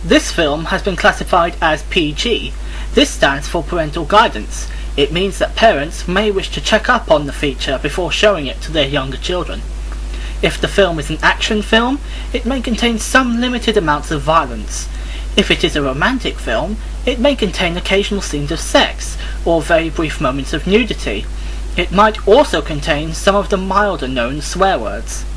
This film has been classified as PG. This stands for parental guidance. It means that parents may wish to check up on the feature before showing it to their younger children. If the film is an action film, it may contain some limited amounts of violence. If it is a romantic film, it may contain occasional scenes of sex, or very brief moments of nudity. It might also contain some of the milder known swear words.